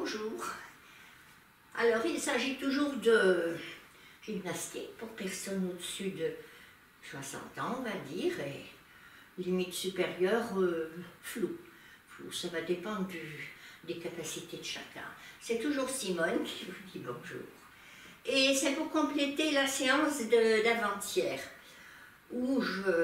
bonjour. Alors, il s'agit toujours de gymnastique pour personnes au-dessus de 60 ans, on va dire, et limite supérieure, flou. Flou, ça va dépendre des capacités de chacun. C'est toujours Simone qui vous dit bonjour. Et c'est pour compléter la séance d'avant-hier, où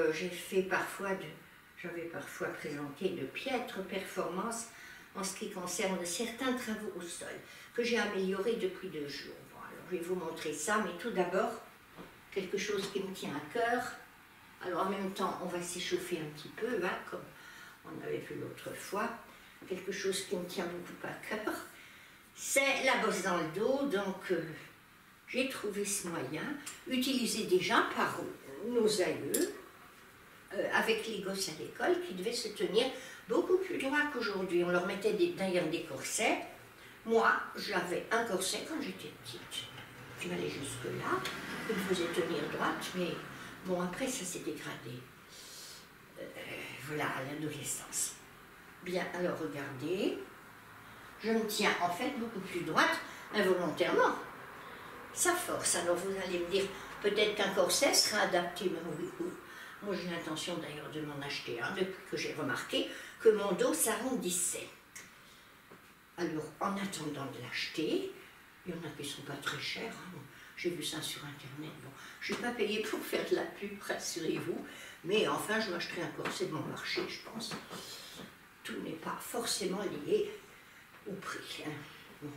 j'avais parfois présenté de piètres performances en ce qui concerne certains travaux au sol, que j'ai améliorés depuis 2 jours. Bon, alors je vais vous montrer ça, mais tout d'abord, quelque chose qui me tient à cœur. Alors en même temps, on va s'échauffer un petit peu, hein, comme on avait vu l'autre fois. Quelque chose qui me tient beaucoup à cœur, c'est la bosse dans le dos. Donc j'ai trouvé ce moyen, utilisé déjà par nos aïeux, avec les gosses à l'école, qui devaient se tenir beaucoup plus droit qu'aujourd'hui. On leur mettait d'ailleurs des corsets. Moi, j'avais un corset quand j'étais petite. Je m'allais jusque-là, qui me faisait tenir droite, mais bon, après, ça s'est dégradé. Voilà, à l'adolescence. Bien, alors regardez, je me tiens en fait beaucoup plus droite, involontairement. Ça force. Alors vous allez me dire, peut-être qu'un corset sera adapté, mais oui. Moi, j'ai l'intention d'ailleurs de m'en acheter un, depuis que j'ai remarqué que mon dos s'arrondissait. Alors, en attendant de l'acheter, il y en a qui ne sont pas très chers, hein. J'ai vu ça sur Internet. Bon, je n'ai pas payé pour faire de la pub, rassurez-vous, mais enfin, je m'achèterai un corset de mon marché, je pense. Tout n'est pas forcément lié au prix, hein. Bon.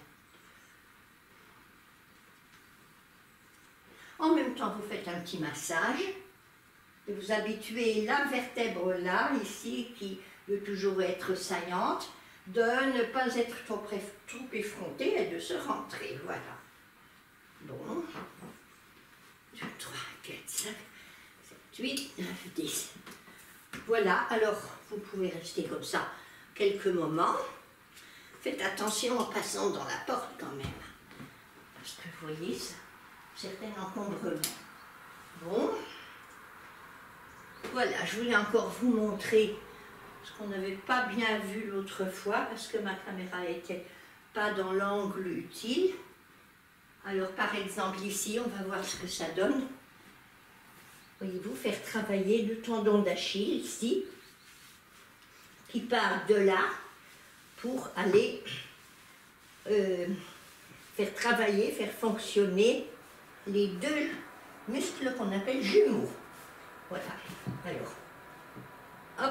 En même temps, vous faites un petit massage. Et vous habituez la vertèbre là, ici, qui veut toujours être saillante, de ne pas être trop effrontée et de se rentrer. Voilà. Bon. 2, 3, 4, 5, 7, 8, 9, 10. Voilà, alors vous pouvez rester comme ça quelques moments. Faites attention en passant dans la porte quand même. Parce que vous voyez, ça, certains encombrements. Bon. Voilà, je voulais encore vous montrer ce qu'on n'avait pas bien vu l'autre fois parce que ma caméra n'était pas dans l'angle utile. Alors par exemple ici, on va voir ce que ça donne. Voyez-vous, faire travailler le tendon d'Achille ici, qui part de là pour aller faire travailler, faire fonctionner les 2 muscles qu'on appelle jumeaux. Voilà, alors, hop,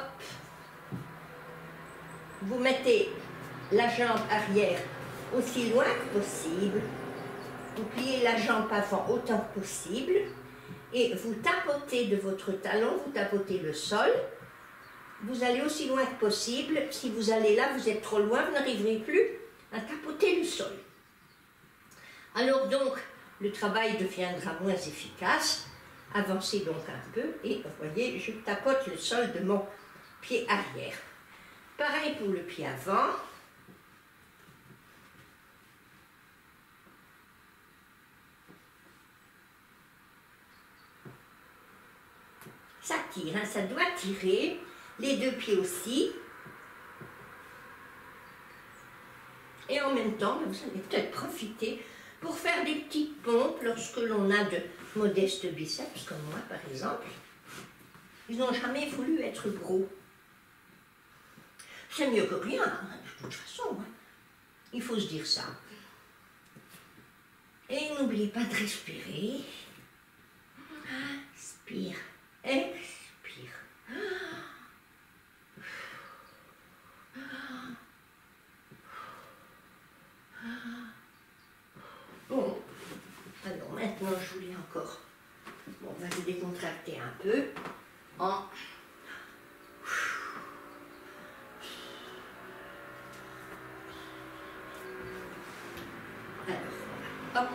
vous mettez la jambe arrière aussi loin que possible, vous pliez la jambe avant autant que possible, et vous tapotez de votre talon, vous tapotez le sol, vous allez aussi loin que possible. Si vous allez là, vous êtes trop loin, vous n'arriverez plus à tapoter le sol. Alors donc, le travail deviendra moins efficace. Avancez donc un peu et vous voyez, je tapote le sol de mon pied arrière. Pareil pour le pied avant. Ça tire, hein, ça doit tirer. Les 2 pieds aussi. Et en même temps, vous allez peut-être profiter pour faire des petites pompes lorsque l'on a de modestes biceps, comme moi par exemple. Ils n'ont jamais voulu être gros. C'est mieux que rien, hein, de toute façon. Hein. Il faut se dire ça. Et n'oubliez pas de respirer. Inspire, expire. Bon, alors maintenant je voulais encore, bon, on va se décontracter un peu en alors voilà, hop.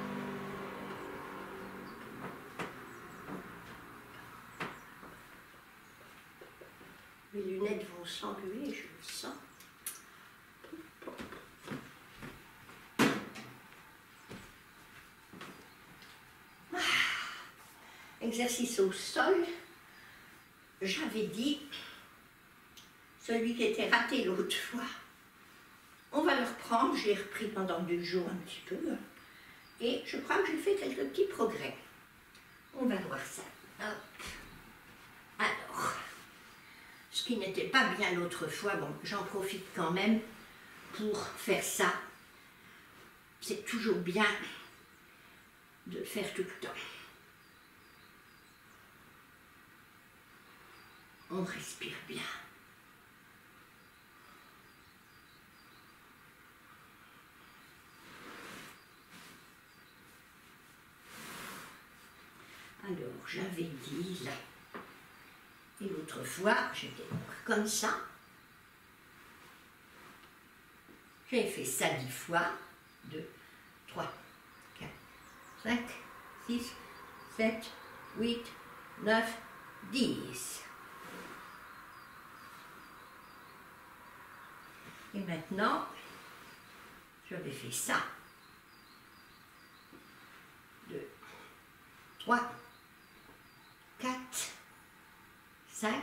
Mes lunettes vont s'enlever, je le sens. Exercice au sol, j'avais dit, celui qui était raté l'autre fois, on va le reprendre. reprendre. J'ai repris pendant 2 jours un petit peu. Et je crois que j'ai fait quelques petits progrès. On va voir ça. Hop. Alors, ce qui n'était pas bien l'autre fois, bon, j'en profite quand même pour faire ça. C'est toujours bien de le faire tout le temps. On respire bien. Alors, j'avais dit là, et l'autre fois, j'étais comme ça. J'ai fait ça 10 fois. 2, 3, 4, 5, 6, 7, 8, 9, 10. Et maintenant, j'avais fait ça. 2, 3, 4, 5,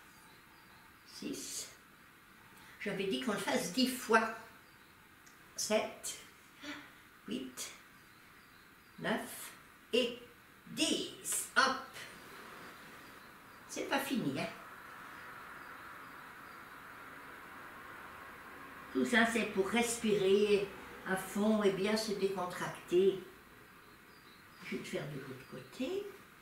6. J'avais dit qu'on le fasse 10 fois. 7, 8, 9 et 10. Hop. C'est pas fini, hein. Tout ça, c'est pour respirer à fond et bien se décontracter. Je vais le faire de l'autre côté.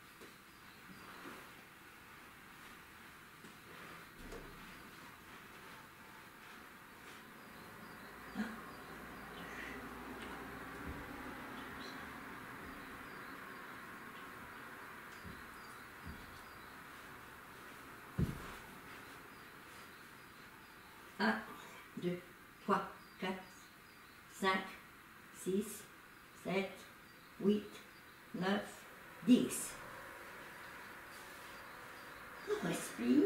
Un, 2, 3, 4, 5, 6, 7, 8, 9, 10. On respire.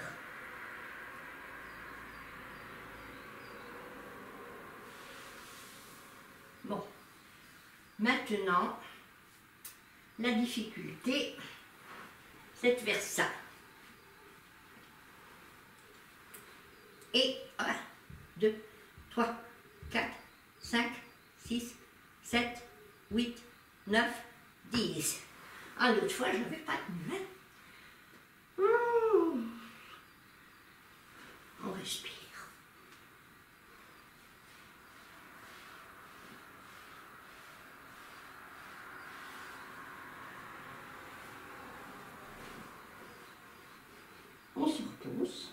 Bon. Maintenant, la difficulté, c'est de faire ça. Et 1, 2, 3, 4, 5, 6, 7, 8, 9, 10. Ah, l'autre fois, je n'avais pas de main. On respire. On se repose.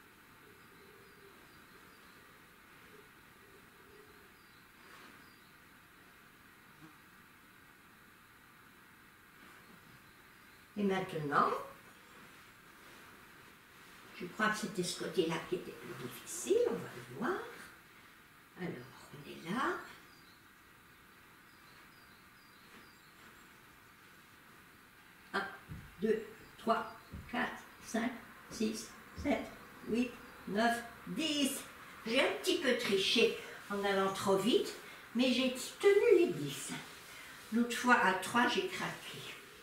Et maintenant, je crois que c'était ce côté-là qui était plus difficile, on va le voir. Alors, on est là. Un, 2, 3, 4, 5, 6, 7, 8, 9, 10. J'ai un petit peu triché en allant trop vite, mais j'ai tenu les 10. L'autre fois, à 3, j'ai craqué.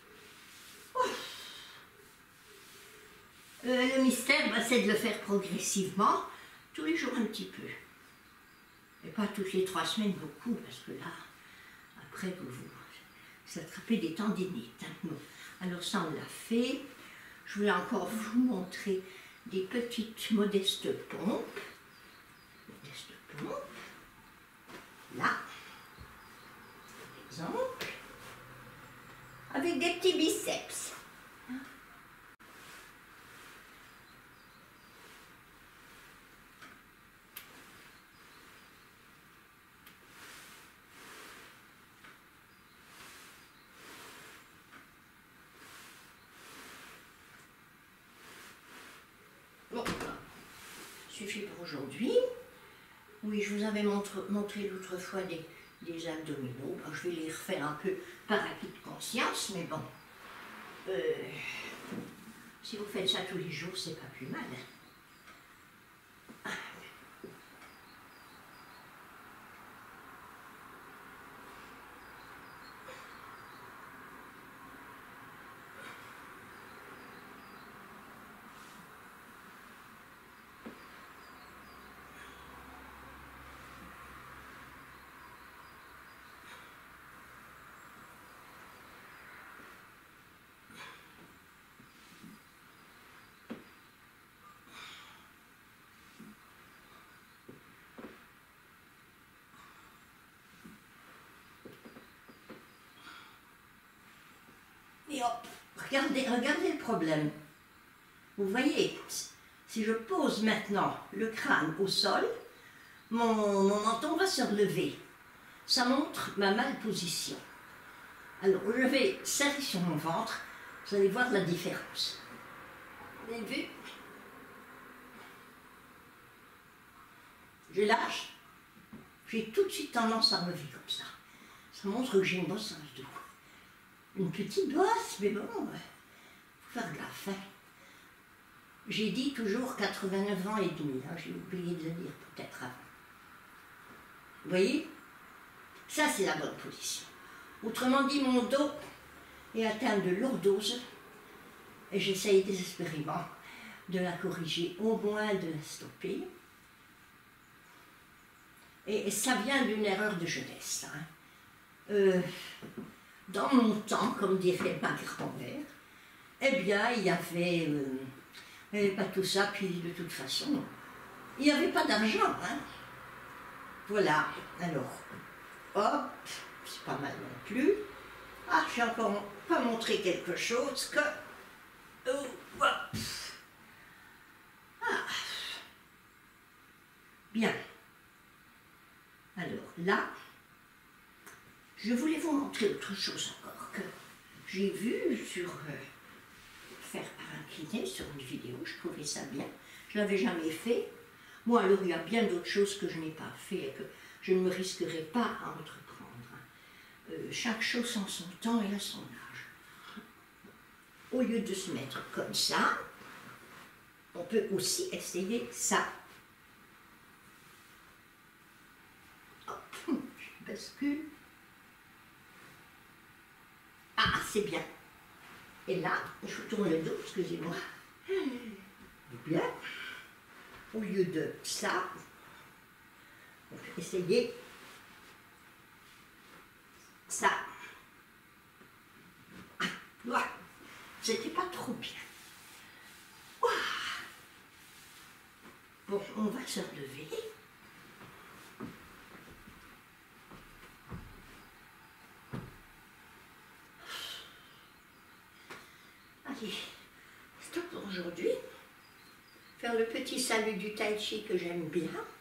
Le mystère, c'est de le faire progressivement, tous les jours un petit peu. Et pas toutes les 3 semaines, beaucoup, parce que là, après, vous attrapez des tendinites. Hein. Bon. Alors ça, on l'a fait. Je voulais encore vous montrer des petites modestes pompes. Modestes pompes. Là, par exemple. Avec des petits biceps. Bon, suffit pour aujourd'hui. Oui, je vous avais montré l'autre fois des abdominaux. Bon, je vais les refaire un peu par acquis de conscience, mais bon. Si vous faites ça tous les jours, c'est pas plus mal. Et hop, regardez le problème. Vous voyez, si je pose maintenant le crâne au sol, mon menton va se relever. Ça montre ma malposition. Alors, je vais serrer sur mon ventre, vous allez voir la différence. Vous avez vu? Je lâche, j'ai tout de suite tendance à relever comme ça. Ça montre que j'ai une bosse dans le dos. Une petite bosse, mais bon, faut faire gaffe. Hein. J'ai dit toujours 89 ans et demi, hein, j'ai oublié de le dire peut-être avant. Vous voyez? Ça, c'est la bonne position. Autrement dit, mon dos est atteint de lordose et j'essaye désespérément de la corriger, au moins de la stopper. Et ça vient d'une erreur de jeunesse. Hein. Dans mon temps, comme dirait ma grand-mère, eh bien, il y avait pas tout ça, puis de toute façon, il n'y avait pas d'argent. Hein. Voilà, alors, hop, c'est pas mal non plus. Ah, j'ai encore pas montré quelque chose que... Oh, hop. Ah. Bien. Alors là, je voulais vous montrer autre chose encore que j'ai vu sur faire par un kiné sur une vidéo, je trouvais ça bien. Je ne l'avais jamais fait. Moi, alors il y a bien d'autres choses que je n'ai pas fait et que je ne me risquerai pas à entreprendre. Chaque chose en son temps et à son âge. Au lieu de se mettre comme ça, on peut aussi essayer ça. Hop, je bascule. Ah, c'est bien. Et là, je tourne le dos, excusez-moi. Bien. Au lieu de ça, on peut essayer ça. Ah, voilà. C'était pas trop bien. Ouah. Bon, on va se relever. Allez, stop pour aujourd'hui. Faire le petit salut du tai chi que j'aime bien.